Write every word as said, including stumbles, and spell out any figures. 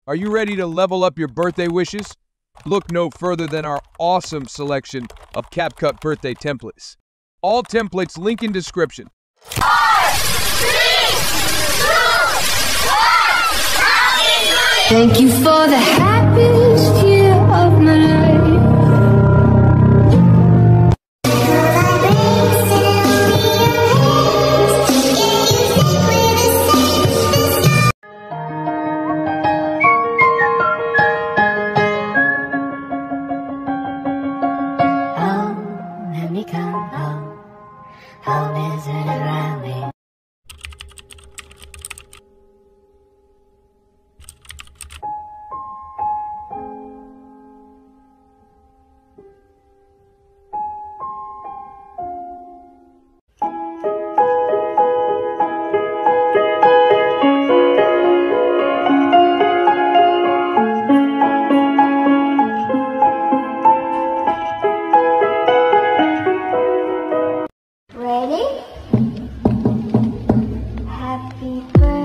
Are you ready to level up your birthday wishes? Look no further than our awesome selection of Capcut birthday templates. All templates link in description. Thank you for the happiest year of my life. Home, let me come home. Home isn't around me. Ready? Happy birthday.